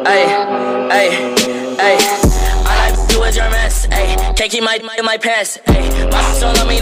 Ay, ay, ay. All I do is your mess, ay. Can't keep my pants, ay. My so love me.